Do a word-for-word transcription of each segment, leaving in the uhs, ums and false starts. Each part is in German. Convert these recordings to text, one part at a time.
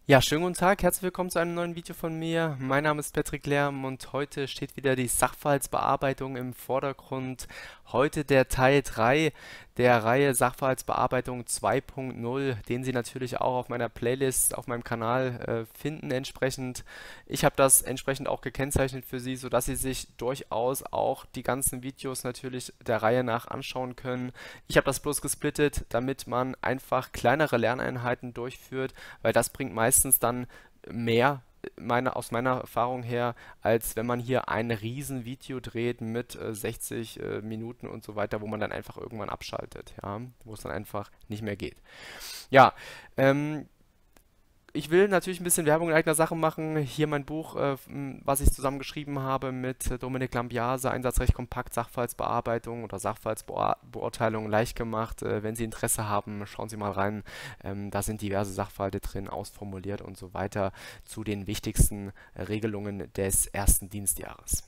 Ja, schönen guten Tag, herzlich willkommen zu einem neuen Video von mir. Mein Name ist Patrick Lärm und heute steht wieder die Sachverhaltsbearbeitung im Vordergrund. Heute der Teil drei der Reihe Sachverhaltsbearbeitung zwei Punkt null, den Sie natürlich auch auf meiner Playlist auf meinem Kanal äh, finden entsprechend. Ich habe das entsprechend auch gekennzeichnet für Sie, sodass Sie sich durchaus auch die ganzen Videos natürlich der Reihe nach anschauen können. Ich habe das bloß gesplittet, damit man einfach kleinere Lerneinheiten durchführt, weil das bringt meistens dann mehr meine, aus meiner Erfahrung her, als wenn man hier ein riesen Video dreht mit äh, sechzig äh, Minuten und so weiter, wo man dann einfach irgendwann abschaltet, ja, wo es dann einfach nicht mehr geht. Ja, ähm, ich will natürlich ein bisschen Werbung in eigener Sache machen. Hier mein Buch, äh, m, was ich zusammen geschrieben habe mit äh, Dominik Lambiase, Einsatzrecht kompakt, Sachverhaltsbearbeitung oder Sachverhaltsbeurteilung leicht gemacht. Äh, wenn Sie Interesse haben, schauen Sie mal rein. Ähm, da sind diverse Sachverhalte drin, ausformuliert und so weiter zu den wichtigsten äh, Regelungen des ersten Dienstjahres.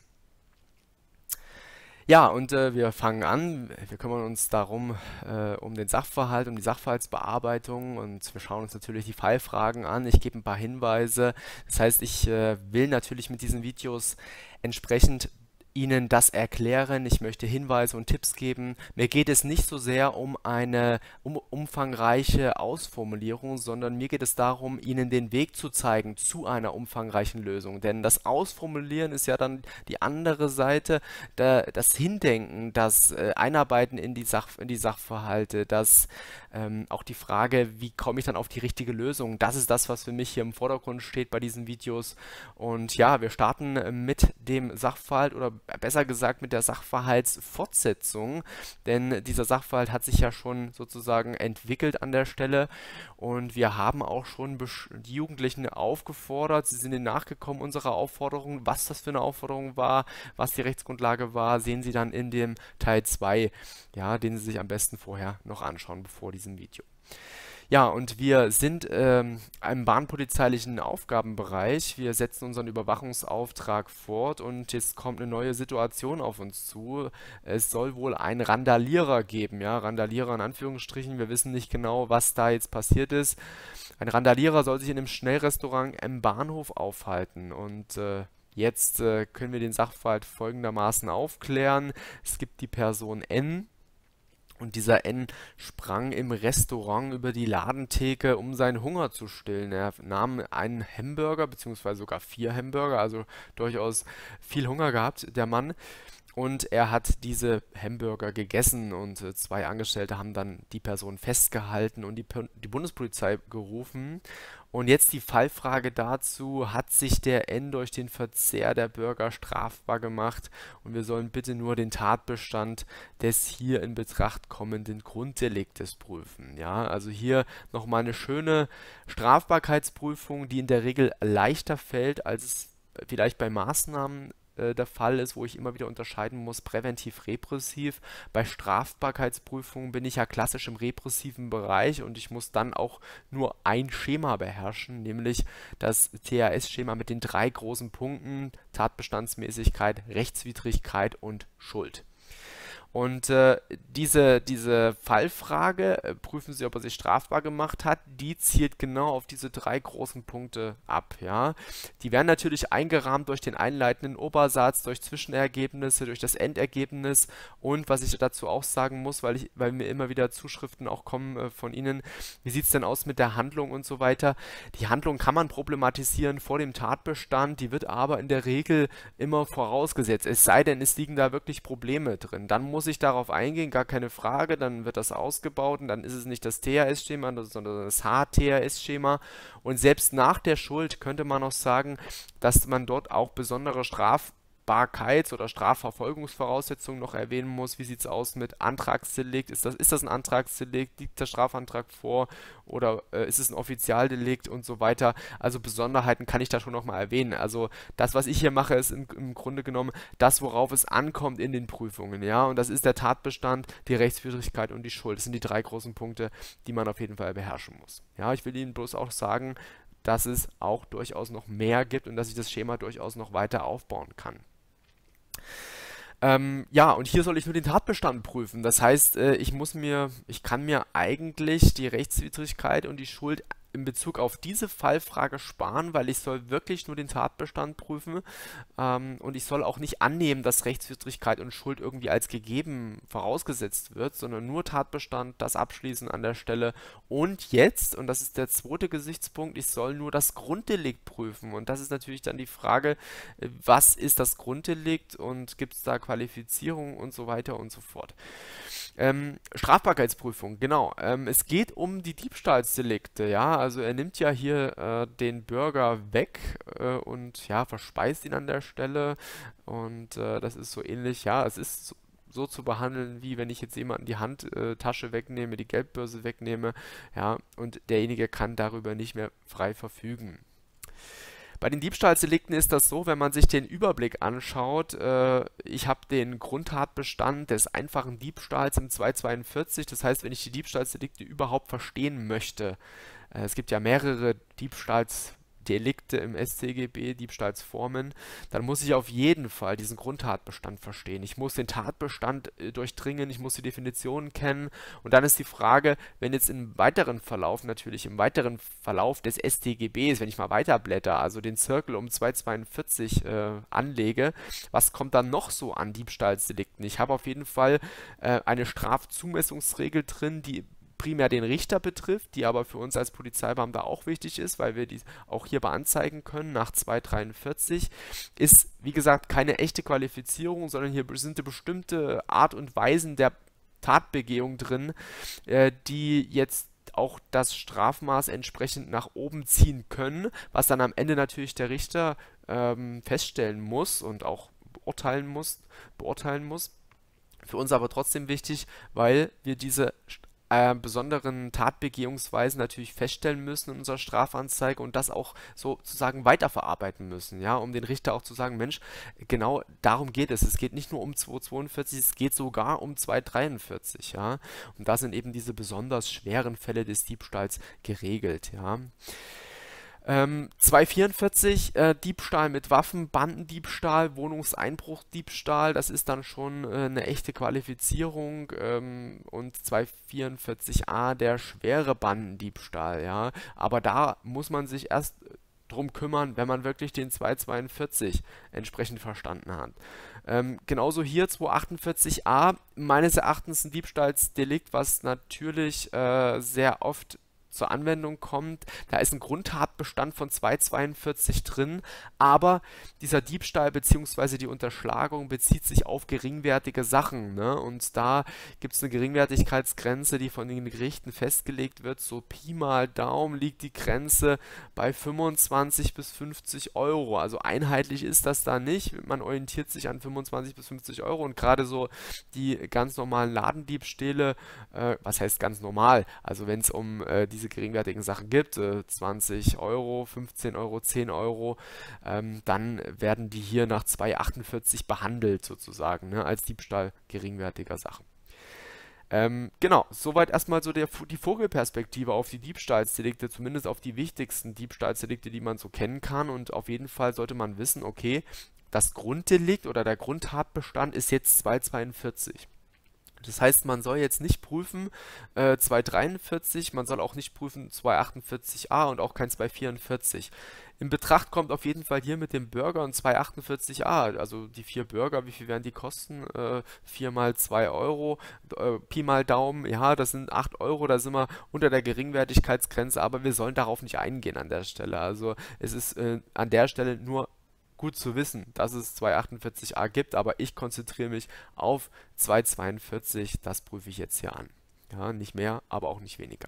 Ja, und äh, wir fangen an. Wir kümmern uns darum, äh, um den Sachverhalt, um die Sachverhaltsbearbeitung und wir schauen uns natürlich die Fallfragen an. Ich gebe ein paar Hinweise. Das heißt, ich äh, will natürlich mit diesen Videos entsprechend Ihnen das erklären. Ich möchte Hinweise und Tipps geben. Mir geht es nicht so sehr um eine um, umfangreiche Ausformulierung, sondern mir geht es darum, Ihnen den Weg zu zeigen zu einer umfangreichen Lösung. Denn das Ausformulieren ist ja dann die andere Seite, da, das Hindenken, das äh, Einarbeiten in die, Sach, in die Sachverhalte, das ähm, auch die Frage, wie komme ich dann auf die richtige Lösung. Das ist das, was für mich hier im Vordergrund steht bei diesen Videos. Und ja, wir starten äh, mit dem Sachverhalt oder besser gesagt mit der Sachverhaltsfortsetzung, denn dieser Sachverhalt hat sich ja schon sozusagen entwickelt an der Stelle und wir haben auch schon die Jugendlichen aufgefordert, sie sind ihnen nachgekommen unserer Aufforderung. Was das für eine Aufforderung war, was die Rechtsgrundlage war, sehen Sie dann in dem Teil zwei, ja, den Sie sich am besten vorher noch anschauen, bevor diesem Video. Ja, und wir sind ähm, im bahnpolizeilichen Aufgabenbereich. Wir setzen unseren Überwachungsauftrag fort und jetzt kommt eine neue Situation auf uns zu. Es soll wohl einen Randalierer geben, ja, Randalierer in Anführungsstrichen. Wir wissen nicht genau, was da jetzt passiert ist. Ein Randalierer soll sich in einem Schnellrestaurant im Bahnhof aufhalten und äh, jetzt äh, können wir den Sachverhalt folgendermaßen aufklären. Es gibt die Person N. Und dieser N sprang im Restaurant über die Ladentheke, um seinen Hunger zu stillen. Er nahm einen Hamburger, beziehungsweise sogar vier Hamburger, also durchaus viel Hunger gehabt, der Mann. Und er hat diese Hamburger gegessen und äh, zwei Angestellte haben dann die Person festgehalten und die, die Bundespolizei gerufen. Und jetzt die Fallfrage dazu: Hat sich der N durch den Verzehr der Burger strafbar gemacht? Und wir sollen bitte nur den Tatbestand des hier in Betracht kommenden Grunddeliktes prüfen. Ja, also hier nochmal eine schöne Strafbarkeitsprüfung, die in der Regel leichter fällt, als es vielleicht bei Maßnahmen der Fall ist, wo ich immer wieder unterscheiden muss, präventiv-repressiv. Bei Strafbarkeitsprüfungen bin ich ja klassisch im repressiven Bereich und ich muss dann auch nur ein Schema beherrschen, nämlich das T H S-Schema mit den drei großen Punkten: Tatbestandsmäßigkeit, Rechtswidrigkeit und Schuld. Und äh, diese, diese Fallfrage, äh, prüfen Sie, ob er sich strafbar gemacht hat, die zielt genau auf diese drei großen Punkte ab. Ja? Die werden natürlich eingerahmt durch den einleitenden Obersatz, durch Zwischenergebnisse, durch das Endergebnis und was ich dazu auch sagen muss, weil, ich, weil mir immer wieder Zuschriften auch kommen äh, von Ihnen, wie sieht es denn aus mit der Handlung und so weiter. Die Handlung kann man problematisieren vor dem Tatbestand, die wird aber in der Regel immer vorausgesetzt, es sei denn, es liegen da wirklich Probleme drin. Dann muss ich darauf eingehen, gar keine Frage, dann wird das ausgebaut und dann ist es nicht das T H S-Schema, sondern das H T H S-Schema. Und selbst nach der Schuld könnte man noch sagen, dass man dort auch besondere Strafbarkeits- oder Strafverfolgungsvoraussetzungen noch erwähnen muss. Wie sieht es aus mit Antragsdelikt? Ist das, ist das ein Antragsdelikt? Liegt der Strafantrag vor? Oder äh, ist es ein Offizialdelikt und so weiter? Also Besonderheiten kann ich da schon nochmal erwähnen. Also das, was ich hier mache, ist im, im Grunde genommen das, worauf es ankommt in den Prüfungen. Ja? Und das ist der Tatbestand, die Rechtswidrigkeit und die Schuld. Das sind die drei großen Punkte, die man auf jeden Fall beherrschen muss. Ja, ich will Ihnen bloß auch sagen, dass es auch durchaus noch mehr gibt und dass ich das Schema durchaus noch weiter aufbauen kann. Ähm, ja, und hier soll ich nur den Tatbestand prüfen. Das heißt, äh, ich muss mir, ich kann mir eigentlich die Rechtswidrigkeit und die Schuld in Bezug auf diese Fallfrage sparen, weil ich soll wirklich nur den Tatbestand prüfen, ähm, und ich soll auch nicht annehmen, dass Rechtswidrigkeit und Schuld irgendwie als gegeben vorausgesetzt wird, sondern nur Tatbestand, das Abschließen an der Stelle. Und jetzt, und das ist der zweite Gesichtspunkt, ich soll nur das Grunddelikt prüfen. Und das ist natürlich dann die Frage, äh, was ist das Grunddelikt und gibt es da Qualifizierung und so weiter und so fort. Ähm, Strafbarkeitsprüfung, genau. Ähm, es geht um die Diebstahlsdelikte, ja. Also er nimmt ja hier äh, den Bürger weg äh, und ja, verspeist ihn an der Stelle. Und äh, das ist so ähnlich, ja, es ist so, so zu behandeln, wie wenn ich jetzt jemanden die Handtasche wegnehme, die Geldbörse wegnehme, ja, und derjenige kann darüber nicht mehr frei verfügen. Bei den Diebstahlsdelikten ist das so, wenn man sich den Überblick anschaut, äh, ich habe den Grundtatbestand des einfachen Diebstahls im zweihundertzweiundvierzig, das heißt, wenn ich die Diebstahlsdelikte überhaupt verstehen möchte, äh, es gibt ja mehrere Diebstahlsdelikte im S t G B, Diebstahlsformen, dann muss ich auf jeden Fall diesen Grundtatbestand verstehen. Ich muss den Tatbestand äh, durchdringen, ich muss die Definitionen kennen und dann ist die Frage, wenn jetzt im weiteren Verlauf, natürlich im weiteren Verlauf des S t G Bs, wenn ich mal weiterblätter, also den Zirkel um zweihundertzweiundvierzig äh, anlege, was kommt dann noch so an Diebstahlsdelikten? Ich habe auf jeden Fall äh, eine Strafzumessungsregel drin, die primär den Richter betrifft, die aber für uns als Polizeibeamter auch wichtig ist, weil wir die auch hier beanzeigen können nach zweihundertdreiundvierzig, ist wie gesagt keine echte Qualifizierung, sondern hier sind eine bestimmte Art und Weisen der Tatbegehung drin, äh, die jetzt auch das Strafmaß entsprechend nach oben ziehen können, was dann am Ende natürlich der Richter ähm, feststellen muss und auch beurteilen muss, beurteilen muss. Für uns aber trotzdem wichtig, weil wir diese äh, besonderen Tatbegehungsweisen natürlich feststellen müssen in unserer Strafanzeige und das auch sozusagen weiterverarbeiten müssen, ja, um den Richter auch zu sagen, Mensch, genau darum geht es. Es geht nicht nur um zweihundertzweiundvierzig, es geht sogar um zweihundertdreiundvierzig, ja. Und da sind eben diese besonders schweren Fälle des Diebstahls geregelt, ja. Ähm, zweihundertvierundvierzig, äh, Diebstahl mit Waffen, Bandendiebstahl, Wohnungseinbruchdiebstahl, das ist dann schon äh, eine echte Qualifizierung, ähm, und zweihundertvierundvierzig a, der schwere Bandendiebstahl, ja, aber da muss man sich erst drum kümmern, wenn man wirklich den zweihundertzweiundvierzig entsprechend verstanden hat. Ähm, genauso hier zweihundertachtundvierzig a, meines Erachtens ein Diebstahlsdelikt, was natürlich äh, sehr oft zur Anwendung kommt. Da ist ein Grundtatbestand von zweihundertzweiundvierzig drin, aber dieser Diebstahl bzw. die Unterschlagung bezieht sich auf geringwertige Sachen, ne? Und da gibt es eine Geringwertigkeitsgrenze, die von den Gerichten festgelegt wird. So Pi mal Daumen liegt die Grenze bei fünfundzwanzig bis fünfzig Euro. Also einheitlich ist das da nicht. Man orientiert sich an fünfundzwanzig bis fünfzig Euro und gerade so die ganz normalen Ladendiebstähle, äh, was heißt ganz normal? Also wenn es um äh, diese geringwertigen Sachen gibt, äh, zwanzig Euro, fünfzehn Euro, zehn Euro, ähm, dann werden die hier nach zweihundertachtundvierzig behandelt sozusagen, ne, als Diebstahl geringwertiger Sachen. Ähm, genau, soweit erstmal so der, die Vogelperspektive auf die Diebstahlsdelikte, zumindest auf die wichtigsten Diebstahlsdelikte, die man so kennen kann und auf jeden Fall sollte man wissen, okay, das Grunddelikt oder der Grundtatbestand ist jetzt zweihundertzweiundvierzig. Das heißt, man soll jetzt nicht prüfen äh, zweihundertdreiundvierzig, man soll auch nicht prüfen zweihundertachtundvierzig a und auch kein zweihundertvierundvierzig. In Betracht kommt auf jeden Fall hier mit dem Bürger und zweihundertachtundvierzig a, also die vier Bürger, wie viel werden die kosten? Äh, vier mal zwei Euro, äh, Pi mal Daumen, ja, das sind acht Euro, da sind wir unter der Geringwertigkeitsgrenze, aber wir sollen darauf nicht eingehen an der Stelle. Also es ist äh, an der Stelle nur gut zu wissen, dass es zweihundertachtundvierzig a gibt, aber ich konzentriere mich auf zweihundertzweiundvierzig, das prüfe ich jetzt hier an. Ja, nicht mehr, aber auch nicht weniger.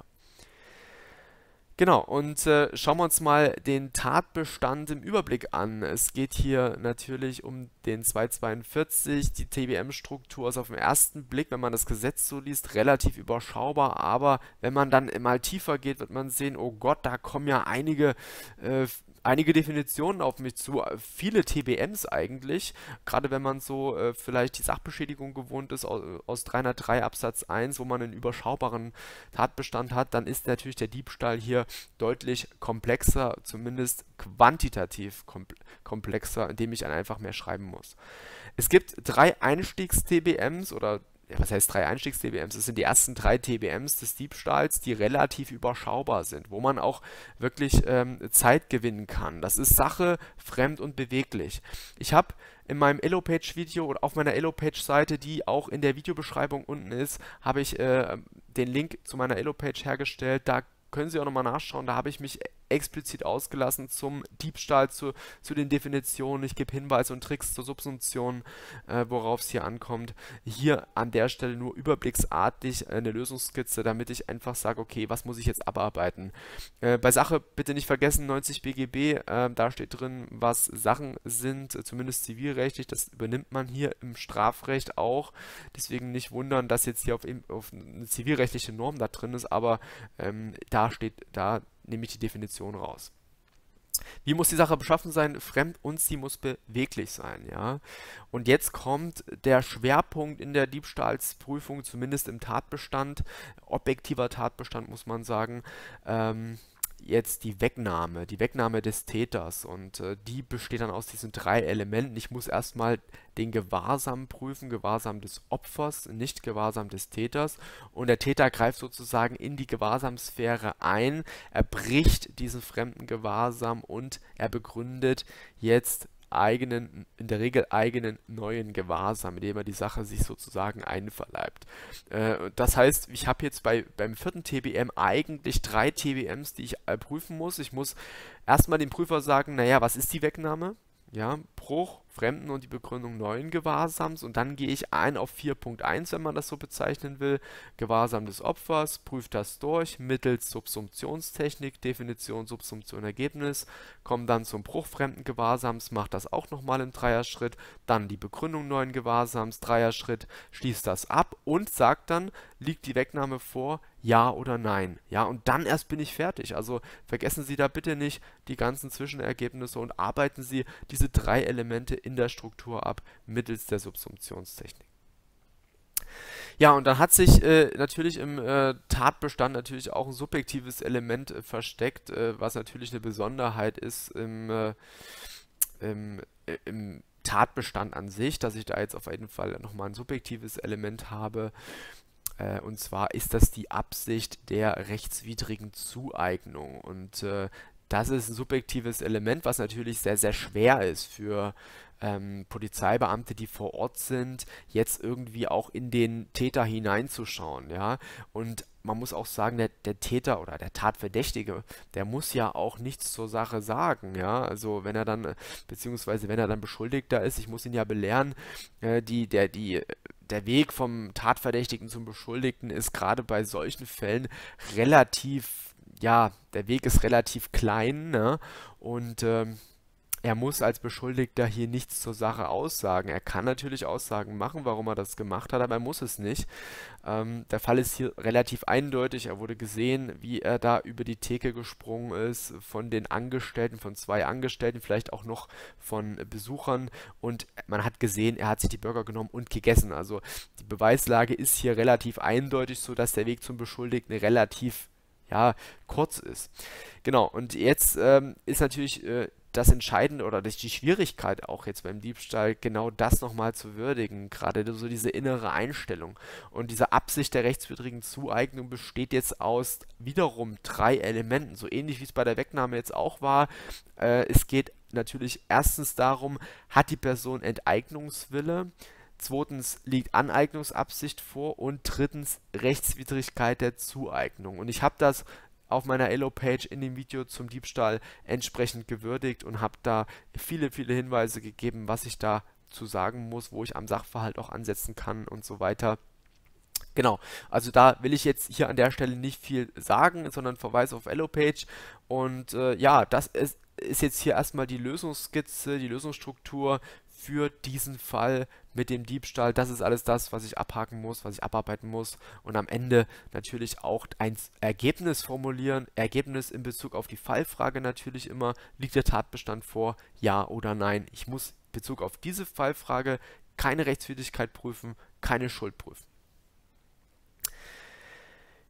Genau, und äh, schauen wir uns mal den Tatbestand im Überblick an. Es geht hier natürlich um den zweihundertzweiundvierzig, die T B M-Struktur ist auf den ersten Blick, wenn man das Gesetz so liest, relativ überschaubar, aber wenn man dann mal tiefer geht, wird man sehen, oh Gott, da kommen ja einige äh, einige Definitionen auf mich zu, viele T B Ms eigentlich, gerade wenn man so äh, vielleicht die Sachbeschädigung gewohnt ist aus, aus dreihundertdrei Absatz eins, wo man einen überschaubaren Tatbestand hat, dann ist natürlich der Diebstahl hier deutlich komplexer, zumindest quantitativ komplexer, indem ich einfach mehr schreiben muss. Es gibt drei Einstiegs-T B Ms oder ja, was heißt drei Einstiegs-T B Ms? Das sind die ersten drei T B Ms des Diebstahls, die relativ überschaubar sind, wo man auch wirklich ähm, Zeit gewinnen kann. Das ist Sache, fremd und beweglich. Ich habe in meinem Elopage-Video oder auf meiner Elopage-Seite, die auch in der Videobeschreibung unten ist, habe ich äh, den Link zu meiner Elopage hergestellt. Da können Sie auch nochmal nachschauen. Da habe ich mich explizit ausgelassen zum Diebstahl, zu, zu den Definitionen. Ich gebe Hinweise und Tricks zur Subsumption, äh, worauf es hier ankommt. Hier an der Stelle nur überblicksartig eine Lösungsskizze, damit ich einfach sage, okay, was muss ich jetzt abarbeiten? Äh, bei Sache bitte nicht vergessen, neunzig B G B, äh, da steht drin, was Sachen sind, äh, zumindest zivilrechtlich. Das übernimmt man hier im Strafrecht auch. Deswegen nicht wundern, dass jetzt hier auf, auf eine zivilrechtliche Norm da drin ist, aber ähm, da steht, da nehme ich die Definition raus. Wie muss die Sache beschaffen sein? Fremd und sie muss beweglich sein, ja. Und jetzt kommt der Schwerpunkt in der Diebstahlsprüfung, zumindest im Tatbestand, objektiver Tatbestand muss man sagen, ähm, jetzt die Wegnahme, die Wegnahme des Täters, und äh, die besteht dann aus diesen drei Elementen. Ich muss erstmal den Gewahrsam prüfen, Gewahrsam des Opfers, nicht Gewahrsam des Täters, und der Täter greift sozusagen in die Gewahrsamsphäre ein, er bricht diesen fremden Gewahrsam und er begründet jetzt eigenen, in der Regel eigenen neuen Gewahrsam, indem er die Sache sich sozusagen einverleibt. Äh, das heißt, ich habe jetzt bei, beim vierten T B M eigentlich drei T B Ms, die ich äh, prüfen muss. Ich muss erstmal dem Prüfer sagen, naja, was ist die Wegnahme? Ja, Bruch, Fremden und die Begründung neuen Gewahrsams, und dann gehe ich ein auf vier Punkt eins, wenn man das so bezeichnen will, Gewahrsam des Opfers, prüft das durch mittels Subsumptionstechnik, Definition, Subsumption, Ergebnis, komme dann zum Bruch fremden Gewahrsams, mache das auch nochmal im Dreierschritt, dann die Begründung neuen Gewahrsams, Dreierschritt, schließt das ab und sagt dann, liegt die Wegnahme vor, ja oder nein. Ja, und dann erst bin ich fertig. Also vergessen Sie da bitte nicht die ganzen Zwischenergebnisse und arbeiten Sie diese drei Elemente in der Struktur ab mittels der Subsumptionstechnik. Ja, und dann hat sich äh, natürlich im äh, Tatbestand natürlich auch ein subjektives Element äh, versteckt, äh, was natürlich eine Besonderheit ist im, äh, im, äh, im Tatbestand an sich, dass ich da jetzt auf jeden Fall nochmal ein subjektives Element habe. Äh, und zwar ist das die Absicht der rechtswidrigen Zueignung. Und äh, das ist ein subjektives Element, was natürlich sehr, sehr schwer ist für ähm, Polizeibeamte, die vor Ort sind, jetzt irgendwie auch in den Täter hineinzuschauen, ja. Und man muss auch sagen, der, der Täter oder der Tatverdächtige, der muss ja auch nichts zur Sache sagen, ja. Also wenn er dann, beziehungsweise wenn er dann Beschuldigter ist, ich muss ihn ja belehren, äh, die, der, die, der Weg vom Tatverdächtigen zum Beschuldigten ist gerade bei solchen Fällen relativ, ja, der Weg ist relativ klein, ne? Und ähm, er muss als Beschuldigter hier nichts zur Sache aussagen. Er kann natürlich Aussagen machen, warum er das gemacht hat, aber er muss es nicht. Ähm, der Fall ist hier relativ eindeutig. Er wurde gesehen, wie er da über die Theke gesprungen ist, von den Angestellten, von zwei Angestellten, vielleicht auch noch von Besuchern. Und man hat gesehen, er hat sich die Burger genommen und gegessen. Also die Beweislage ist hier relativ eindeutig, sodass der Weg zum Beschuldigten relativ, ja, kurz ist. Genau, und jetzt ähm, ist natürlich äh, das Entscheidende oder die Schwierigkeit auch jetzt beim Diebstahl, genau das nochmal zu würdigen, gerade so diese innere Einstellung. Und diese Absicht der rechtswidrigen Zueignung besteht jetzt aus wiederum drei Elementen, so ähnlich wie es bei der Wegnahme jetzt auch war. Äh, es geht natürlich erstens darum, hat die Person Enteignungswille, zweitens liegt Aneignungsabsicht vor und drittens Rechtswidrigkeit der Zueignung. Und ich habe das auf meiner Elo-Page in dem Video zum Diebstahl entsprechend gewürdigt und habe da viele, viele Hinweise gegeben, was ich da zu sagen muss, wo ich am Sachverhalt auch ansetzen kann und so weiter. Genau, also da will ich jetzt hier an der Stelle nicht viel sagen, sondern verweise auf Elo-Page. Und äh, ja, das ist, ist jetzt hier erstmal die Lösungsskizze, die Lösungsstruktur für diesen Fall mit dem Diebstahl. Das ist alles das, was ich abhaken muss, was ich abarbeiten muss, und am Ende natürlich auch ein Ergebnis formulieren. Ergebnis in Bezug auf die Fallfrage natürlich immer, liegt der Tatbestand vor, ja oder nein. Ich muss in Bezug auf diese Fallfrage keine Rechtswidrigkeit prüfen, keine Schuld prüfen.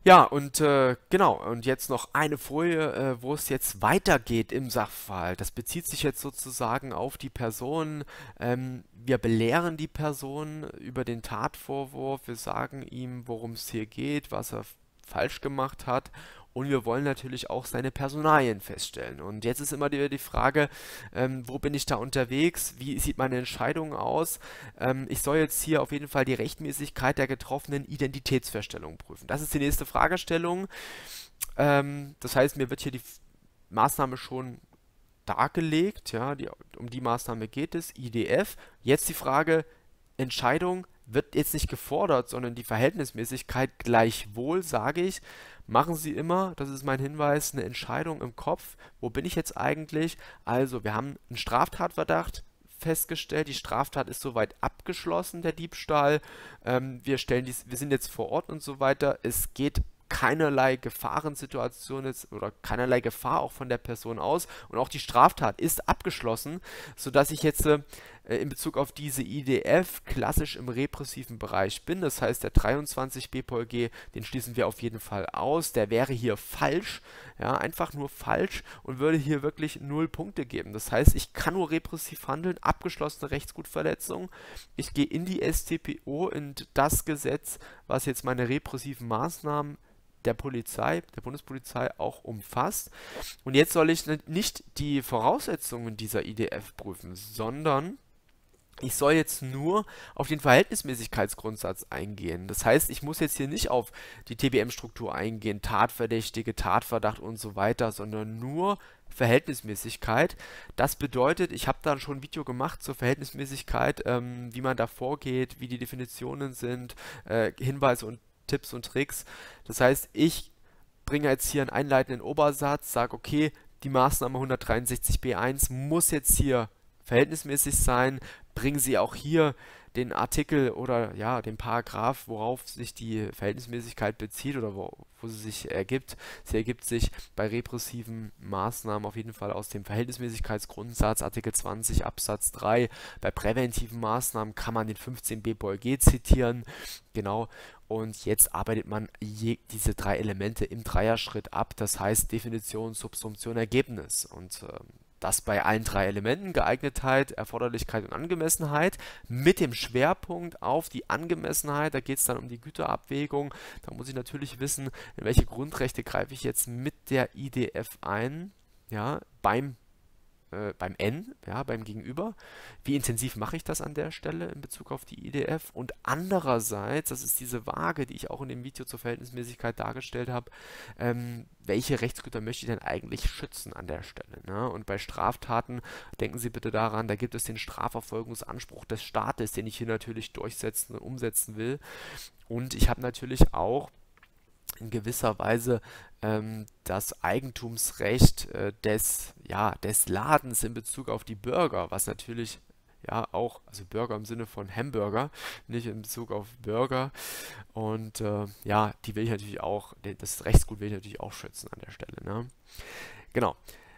Ja, und äh, genau, und jetzt noch eine Folie, äh, wo es jetzt weitergeht im Sachverhalt. Das bezieht sich jetzt sozusagen auf die Person. Ähm, wir belehren die Person über den Tatvorwurf, wir sagen ihm, worum es hier geht, was er f- falsch gemacht hat. Und wir wollen natürlich auch seine Personalien feststellen. Und jetzt ist immer die, die Frage, ähm, wo bin ich da unterwegs? Wie sieht meine Entscheidung aus? Ähm, ich soll jetzt hier auf jeden Fall die Rechtmäßigkeit der getroffenen Identitätsfeststellung prüfen. Das ist die nächste Fragestellung. Ähm, das heißt, mir wird hier die F- Maßnahme schon dargelegt, ja, die, um die Maßnahme geht es, I D F. Jetzt die Frage, Entscheidung wird jetzt nicht gefordert, sondern die Verhältnismäßigkeit gleichwohl, sage ich, machen Sie immer, das ist mein Hinweis, eine Entscheidung im Kopf. Wo bin ich jetzt eigentlich? Also, wir haben einen Straftatverdacht festgestellt, die Straftat ist soweit abgeschlossen, der Diebstahl. Ähm, wir stellen dies, wir sind jetzt vor Ort und so weiter. Es geht keinerlei Gefahrensituation ist oder keinerlei Gefahr auch von der Person aus und auch die Straftat ist abgeschlossen, sodass ich jetzt äh, in Bezug auf diese I D F klassisch im repressiven Bereich bin. Das heißt, der dreiundzwanzig B P O G, den schließen wir auf jeden Fall aus. Der wäre hier falsch, ja, einfach nur falsch und würde hier wirklich null Punkte geben. Das heißt, ich kann nur repressiv handeln, abgeschlossene Rechtsgutverletzung. Ich gehe in die S t P O, in das Gesetz, was jetzt meine repressiven Maßnahmen der Polizei, der Bundespolizei auch umfasst. Und jetzt soll ich nicht die Voraussetzungen dieser I D F prüfen, sondern ich soll jetzt nur auf den Verhältnismäßigkeitsgrundsatz eingehen. Das heißt, ich muss jetzt hier nicht auf die T B M-Struktur eingehen, Tatverdächtige, Tatverdacht und so weiter, sondern nur Verhältnismäßigkeit. Das bedeutet, ich habe da schon ein Video gemacht zur Verhältnismäßigkeit, ähm, wie man da vorgeht, wie die Definitionen sind, äh, Hinweise und Tipps und Tricks. Das heißt, ich bringe jetzt hier einen einleitenden Obersatz, sage, okay, die Maßnahme hundertdreiundsechzig b eins muss jetzt hier verhältnismäßig sein, bringen Sie auch hier den Artikel oder ja, den Paragraph, worauf sich die Verhältnismäßigkeit bezieht oder wo, wo sie sich ergibt. Sie ergibt sich bei repressiven Maßnahmen auf jeden Fall aus dem Verhältnismäßigkeitsgrundsatz, Artikel zwanzig Absatz drei. Bei präventiven Maßnahmen kann man den fünfzehn B P O G zitieren. Genau. Und jetzt arbeitet man je, diese drei Elemente im Dreierschritt ab. Das heißt Definition, Subsumption, Ergebnis. Und ähm, das bei allen drei Elementen, Geeignetheit, Erforderlichkeit und Angemessenheit, mit dem Schwerpunkt auf die Angemessenheit. Da geht es dann um die Güterabwägung. Da muss ich natürlich wissen, in welche Grundrechte greife ich jetzt mit der I D F ein, ja, beim äh, beim N, ja, beim Gegenüber. Wie intensiv mache ich das an der Stelle in Bezug auf die I D F? Und andererseits, das ist diese Waage, die ich auch in dem Video zur Verhältnismäßigkeit dargestellt habe, ähm, welche Rechtsgüter möchte ich denn eigentlich schützen an der Stelle? Ne? Und bei Straftaten, denken Sie bitte daran, da gibt es den Strafverfolgungsanspruch des Staates, den ich hier natürlich durchsetzen und umsetzen will. Und ich habe natürlich auch in gewisser Weise ähm, das Eigentumsrecht äh, des, ja, des Ladens in Bezug auf die Bürger, was natürlich ja auch, also Burger im Sinne von Hamburger, nicht in Bezug auf Bürger. Und äh, ja, die will ich natürlich auch, das Rechtsgut will ich natürlich auch schützen an der Stelle. Ne? Genau.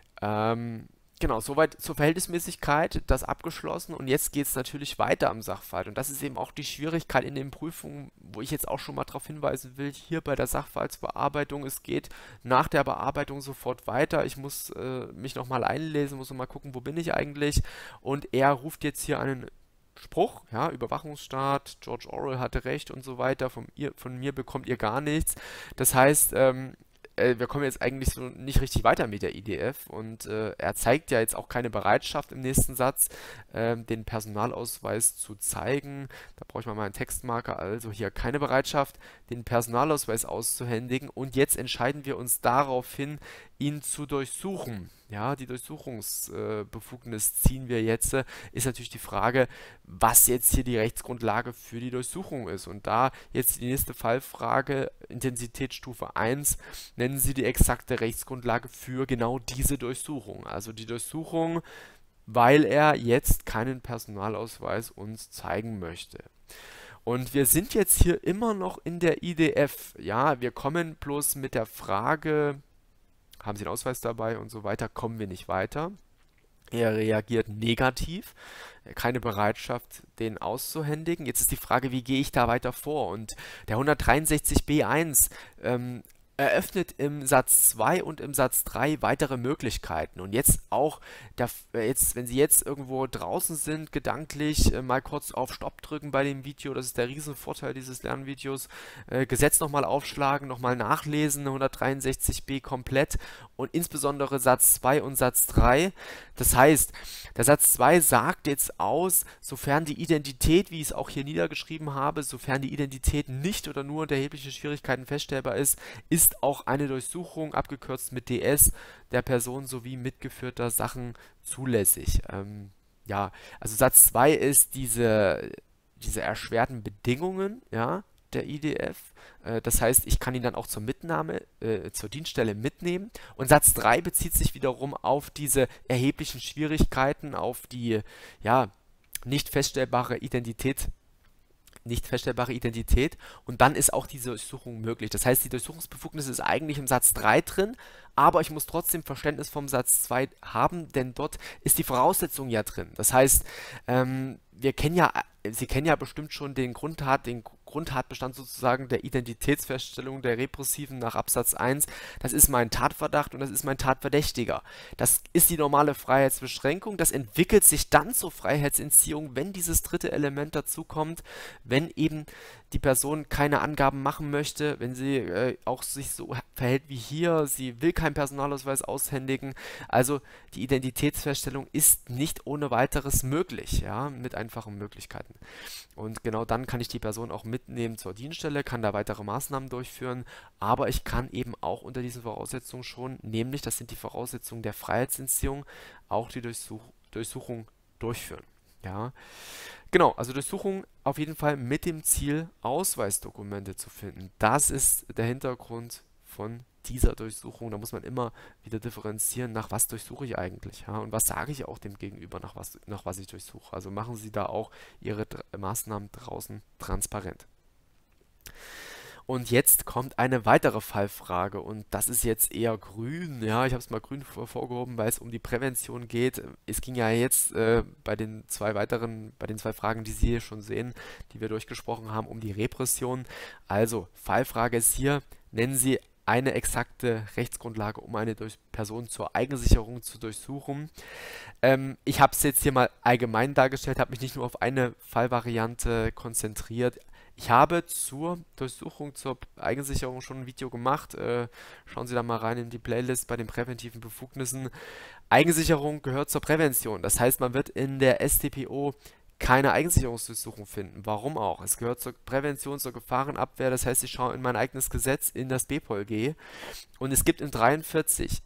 Ähm, genau, soweit zur Verhältnismäßigkeit, das abgeschlossen und jetzt geht es natürlich weiter am Sachverhalt und das ist eben auch die Schwierigkeit in den Prüfungen, wo ich jetzt auch schon mal darauf hinweisen will, hier bei der Sachverhaltsbearbeitung, es geht nach der Bearbeitung sofort weiter, ich muss äh, mich nochmal einlesen, muss nochmal gucken, wo bin ich eigentlich und er ruft jetzt hier einen Spruch, ja, Überwachungsstaat, George Orwell hatte recht und so weiter, von, ihr, von mir bekommt ihr gar nichts. Das heißt, ähm, äh, wir kommen jetzt eigentlich so nicht richtig weiter mit der I D F und äh, er zeigt ja jetzt auch keine Bereitschaft im nächsten Satz, ähm, den Personalausweis zu zeigen. Da brauche ich mal einen Textmarker, also hier keine Bereitschaft, den Personalausweis auszuhändigen und jetzt entscheiden wir uns daraufhin, ihn zu durchsuchen. Ja, die Durchsuchungsbefugnis äh, ziehen wir jetzt. Äh, ist natürlich die Frage, was jetzt hier die Rechtsgrundlage für die Durchsuchung ist. Und da jetzt die nächste Fallfrage, Intensitätsstufe eins, nennen Sie die exakte Rechtsgrundlage für genau diese Durchsuchung. Also die Durchsuchung, weil er jetzt keinen Personalausweis uns zeigen möchte. Und wir sind jetzt hier immer noch in der I D F. Ja, wir kommen bloß mit der Frage, haben Sie einen Ausweis dabei und so weiter, kommen wir nicht weiter. Er reagiert negativ, keine Bereitschaft, den auszuhändigen. Jetzt ist die Frage, wie gehe ich da weiter vor? Und der hundertdreiundsechzig b eins ähm, eröffnet im Satz zwei und im Satz drei weitere Möglichkeiten. Und jetzt auch, der, jetzt, wenn Sie jetzt irgendwo draußen sind, gedanklich äh, mal kurz auf Stopp drücken bei dem Video, das ist der Riesenvorteil dieses Lernvideos, äh, Gesetz nochmal aufschlagen, nochmal nachlesen, hundertdreiundsechzig b komplett und insbesondere Satz zwei und Satz drei. Das heißt, der Satz zwei sagt jetzt aus, sofern die Identität, wie ich es auch hier niedergeschrieben habe, sofern die Identität nicht oder nur unter erheblichen Schwierigkeiten feststellbar ist, ist auch eine Durchsuchung, abgekürzt mit D S, der Person sowie mitgeführter Sachen zulässig. Ähm, ja, also Satz zwei ist diese, diese erschwerten Bedingungen, ja, der I D F. Äh, das heißt, ich kann ihn dann auch zur Mitnahme, äh, zur Dienststelle mitnehmen. Und Satz drei bezieht sich wiederum auf diese erheblichen Schwierigkeiten, auf die, ja, nicht feststellbare Identität nicht feststellbare Identität und dann ist auch diese Durchsuchung möglich. Das heißt, die Durchsuchungsbefugnis ist eigentlich im Satz drei drin, aber ich muss trotzdem Verständnis vom Satz zwei haben, denn dort ist die Voraussetzung ja drin. Das heißt, ähm, wir kennen ja, Sie kennen ja bestimmt schon den Grundtat, den Grundtatbestand sozusagen der Identitätsfeststellung der Repressiven nach Absatz eins. Das ist mein Tatverdacht und das ist mein Tatverdächtiger. Das ist die normale Freiheitsbeschränkung. Das entwickelt sich dann zur Freiheitsentziehung, wenn dieses dritte Element dazu kommt, wenn eben die Person keine Angaben machen möchte, wenn sie äh, auch sich so verhält wie hier, sie will keinen Personalausweis aushändigen. Also die Identitätsfeststellung ist nicht ohne weiteres möglich, ja, mit einfachen Möglichkeiten. Und genau dann kann ich die Person auch mitnehmen zur Dienststelle, kann da weitere Maßnahmen durchführen, aber ich kann eben auch unter diesen Voraussetzungen schon, nämlich das sind die Voraussetzungen der Freiheitsentziehung, auch die Durchsuch Durchsuchung durchführen. Ja, genau, also Durchsuchung auf jeden Fall mit dem Ziel, Ausweisdokumente zu finden. Das ist der Hintergrund von dieser Durchsuchung. Da muss man immer wieder differenzieren, nach was durchsuche ich eigentlich, ja, und was sage ich auch dem Gegenüber, nach was, nach was ich durchsuche. Also machen Sie da auch Ihre Dr- Maßnahmen draußen transparent. Und jetzt kommt eine weitere Fallfrage und das ist jetzt eher grün. Ja, ich habe es mal grün hervorgehoben, weil es um die Prävention geht. Es ging ja jetzt äh, bei den zwei weiteren, bei den zwei Fragen, die Sie hier schon sehen, die wir durchgesprochen haben, um die Repression. Also, Fallfrage ist hier, nennen Sie eine exakte Rechtsgrundlage, um eine durch Person zur Eigensicherung zu durchsuchen. Ähm, ich habe es jetzt hier mal allgemein dargestellt, habe mich nicht nur auf eine Fallvariante konzentriert. Ich habe zur Durchsuchung, zur Eigensicherung schon ein Video gemacht. Äh, schauen Sie da mal rein in die Playlist bei den präventiven Befugnissen. Eigensicherung gehört zur Prävention. Das heißt, man wird in der S t P O keine Eigensicherungsdurchsuchung finden. Warum auch? Es gehört zur Prävention, zur Gefahrenabwehr. Das heißt, ich schaue in mein eigenes Gesetz, in das B P O L G. Und es gibt in dreiundvierzig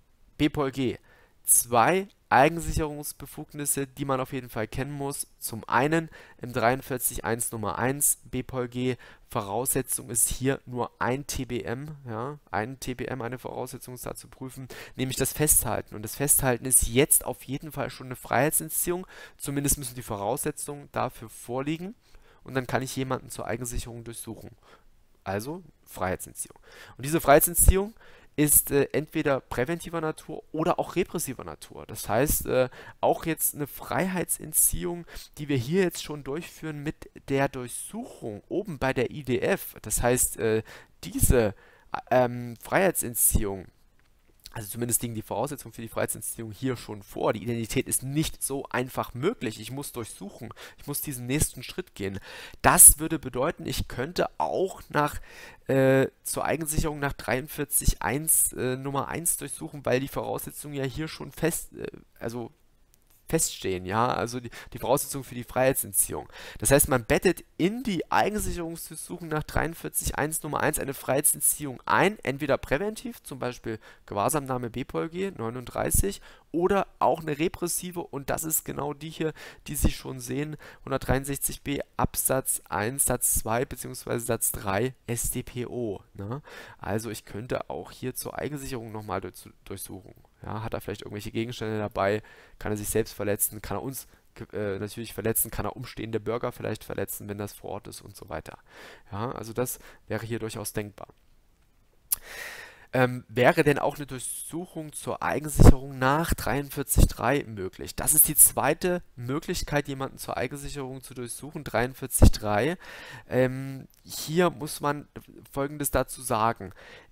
B P O L G zwei Eigensicherungsbefugnisse, die man auf jeden Fall kennen muss. Zum einen im dreiundvierzig Punkt eins Nummer eins B P O L G, Voraussetzung ist hier nur ein T B M, ja, ein T B M, eine Voraussetzung ist da zu prüfen, nämlich das Festhalten. Und das Festhalten ist jetzt auf jeden Fall schon eine Freiheitsentziehung, zumindest müssen die Voraussetzungen dafür vorliegen und dann kann ich jemanden zur Eigensicherung durchsuchen. Also Freiheitsentziehung. Und diese Freiheitsentziehung ist äh, entweder präventiver Natur oder auch repressiver Natur. Das heißt, äh, auch jetzt eine Freiheitsentziehung, die wir hier jetzt schon durchführen mit der Durchsuchung oben bei der I D F. Das heißt, äh, diese ähm, Freiheitsentziehung, also zumindest liegen die Voraussetzungen für die Freiheitsentziehung hier schon vor. Die Identität ist nicht so einfach möglich. Ich muss durchsuchen. Ich muss diesen nächsten Schritt gehen. Das würde bedeuten, ich könnte auch nach äh, zur Eigensicherung nach dreiundvierzig Punkt eins äh, Nummer eins durchsuchen, weil die Voraussetzungen ja hier schon fest, äh, also feststehen, ja, also die, die Voraussetzungen für die Freiheitsentziehung. Das heißt, man bettet in die Eigensicherungsdurchsuchung nach dreiundvierzig Punkt eins Nummer eins eine Freiheitsentziehung ein, entweder präventiv, zum Beispiel Gewahrsamnahme B P O L G neununddreißig, oder auch eine repressive, und das ist genau die hier, die Sie schon sehen, hundertdreiundsechzig b Absatz eins Satz zwei bzw. Satz drei S t P O. Ne? Also ich könnte auch hier zur Eigensicherung nochmal durch, durchsuchen. Ja, hat er vielleicht irgendwelche Gegenstände dabei, kann er sich selbst verletzen, kann er uns äh, natürlich verletzen, kann er umstehende Bürger vielleicht verletzen, wenn das vor Ort ist und so weiter. Ja, also das wäre hier durchaus denkbar. Ähm, wäre denn auch eine Durchsuchung zur Eigensicherung nach dreiundvierzig Punkt drei möglich? Das ist die zweite Möglichkeit, jemanden zur Eigensicherung zu durchsuchen, dreiundvierzig Punkt drei. Ähm, hier muss man Folgendes dazu sagen.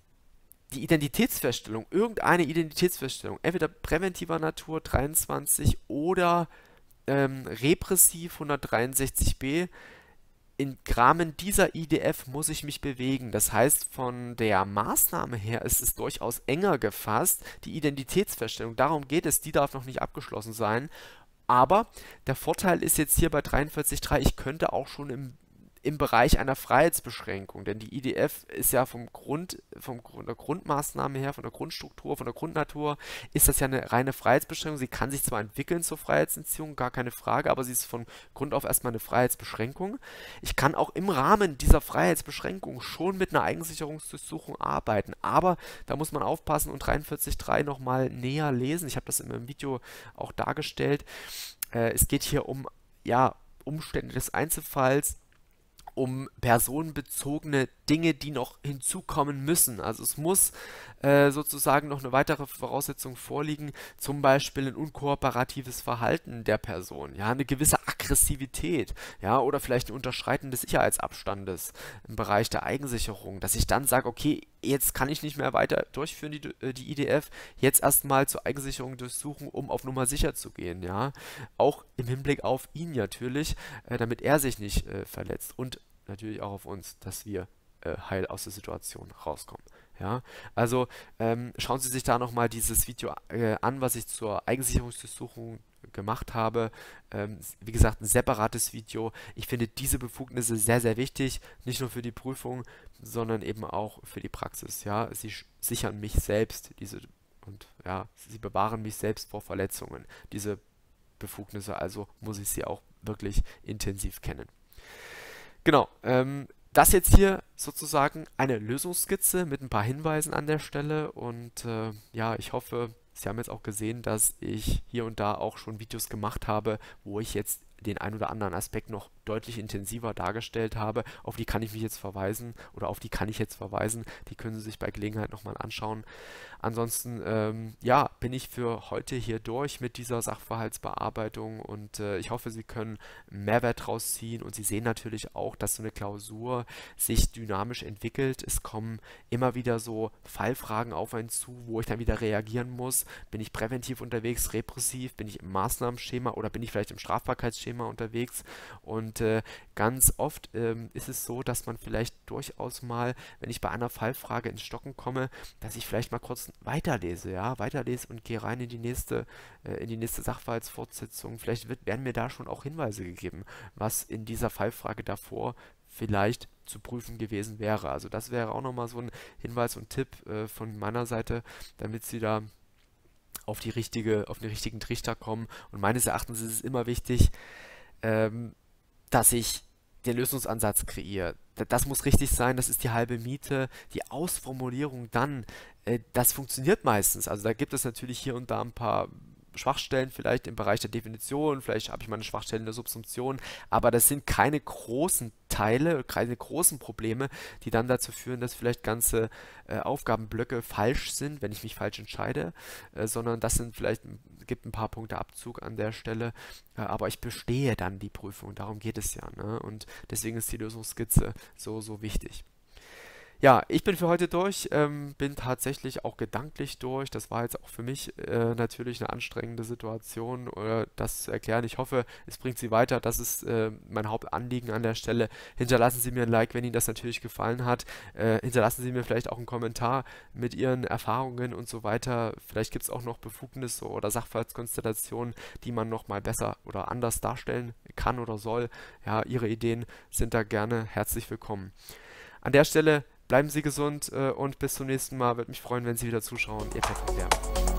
Die Identitätsfeststellung, irgendeine Identitätsfeststellung, entweder präventiver Natur dreiundzwanzig oder ähm, repressiv hundertdreiundsechzig b, im Rahmen dieser I D F muss ich mich bewegen. Das heißt, von der Maßnahme her ist es durchaus enger gefasst, die Identitätsfeststellung. Darum geht es, die darf noch nicht abgeschlossen sein. Aber der Vorteil ist jetzt hier bei dreiundvierzig Punkt drei, ich könnte auch schon im im Bereich einer Freiheitsbeschränkung, denn die I D F ist ja vom Grund, vom, von der Grundmaßnahme her, von der Grundstruktur, von der Grundnatur, ist das ja eine reine Freiheitsbeschränkung. Sie kann sich zwar entwickeln zur Freiheitsentziehung, gar keine Frage, aber sie ist von Grund auf erstmal eine Freiheitsbeschränkung. Ich kann auch im Rahmen dieser Freiheitsbeschränkung schon mit einer Eigensicherungsdurchsuchung arbeiten, aber da muss man aufpassen und dreiundvierzig Punkt drei nochmal näher lesen. Ich habe das in meinem Video auch dargestellt. Äh, es geht hier um ja, Umstände des Einzelfalls, um personenbezogene Dinge, die noch hinzukommen müssen. Also es muss äh, sozusagen noch eine weitere Voraussetzung vorliegen, zum Beispiel ein unkooperatives Verhalten der Person, ja, eine gewisse Aggressivität, ja, oder vielleicht ein Unterschreiten des Sicherheitsabstandes im Bereich der Eigensicherung, dass ich dann sage, okay, jetzt kann ich nicht mehr weiter durchführen, die, die I D F, jetzt erstmal zur Eigensicherung durchsuchen, um auf Nummer sicher zu gehen, ja, auch im Hinblick auf ihn natürlich, äh, damit er sich nicht äh, verletzt und natürlich auch auf uns, dass wir äh, heil aus der Situation rauskommen. Ja, also ähm, schauen Sie sich da nochmal dieses Video äh, an, was ich zur Eigensicherungsdurchsuchung gemacht habe. Ähm, wie gesagt, ein separates Video. Ich finde diese Befugnisse sehr, sehr wichtig, nicht nur für die Prüfung, sondern eben auch für die Praxis. Ja, sie sichern mich selbst diese und ja, sie bewahren mich selbst vor Verletzungen. Diese Befugnisse, also muss ich sie auch wirklich intensiv kennen. Genau, ähm, das jetzt hier sozusagen eine Lösungsskizze mit ein paar Hinweisen an der Stelle und äh, ja, ich hoffe, Sie haben jetzt auch gesehen, dass ich hier und da auch schon Videos gemacht habe, wo ich jetzt den ein oder anderen Aspekt noch deutlich intensiver dargestellt habe. Auf die kann ich mich jetzt verweisen oder auf die kann ich jetzt verweisen. Die können Sie sich bei Gelegenheit nochmal anschauen. Ansonsten, ähm, ja, bin ich für heute hier durch mit dieser Sachverhaltsbearbeitung und äh, ich hoffe, Sie können Mehrwert draus ziehen und Sie sehen natürlich auch, dass so eine Klausur sich dynamisch entwickelt. Es kommen immer wieder so Fallfragen auf einen zu, wo ich dann wieder reagieren muss. Bin ich präventiv unterwegs, repressiv, bin ich im Maßnahmenschema oder bin ich vielleicht im Strafbarkeitsschema unterwegs? Und äh, ganz oft ähm, ist es so, dass man vielleicht durchaus mal, wenn ich bei einer Fallfrage ins Stocken komme, dass ich vielleicht mal kurz weiterlese, ja, weiterlese und gehe rein in die nächste, äh, in die nächste Sachverhaltsfortsetzung. Vielleicht wird, werden mir da schon auch Hinweise gegeben, was in dieser Fallfrage davor vielleicht zu prüfen gewesen wäre. Also das wäre auch nochmal so ein Hinweis und Tipp äh, von meiner Seite, damit Sie da auf die richtige, auf den richtigen Trichter kommen. Und meines Erachtens ist es immer wichtig, ähm, dass ich den Lösungsansatz kreiere. Das muss richtig sein, das ist die halbe Miete. Die Ausformulierung dann, äh, das funktioniert meistens. Also da gibt es natürlich hier und da ein paar Schwachstellen vielleicht im Bereich der Definition, vielleicht habe ich mal eine Schwachstelle in der Subsumption, aber das sind keine großen Teile, keine großen Probleme, die dann dazu führen, dass vielleicht ganze äh, Aufgabenblöcke falsch sind, wenn ich mich falsch entscheide, äh, sondern das sind vielleicht, gibt ein paar Punkte Abzug an der Stelle, äh, aber ich bestehe dann die Prüfung, darum geht es ja, ne? Und deswegen ist die Lösungsskizze so, so wichtig. Ja, ich bin für heute durch, ähm, bin tatsächlich auch gedanklich durch. Das war jetzt auch für mich äh, natürlich eine anstrengende Situation, äh, das zu erklären. Ich hoffe, es bringt Sie weiter. Das ist äh, mein Hauptanliegen an der Stelle. Hinterlassen Sie mir ein Like, wenn Ihnen das natürlich gefallen hat. Äh, hinterlassen Sie mir vielleicht auch einen Kommentar mit Ihren Erfahrungen und so weiter. Vielleicht gibt es auch noch Befugnisse oder Sachverhaltskonstellationen, die man noch mal besser oder anders darstellen kann oder soll. Ja, Ihre Ideen sind da gerne herzlich willkommen. An der Stelle bleiben Sie gesund äh, und bis zum nächsten Mal. Würde mich freuen, wenn Sie wieder zuschauen. Ihr Patrick Lärm.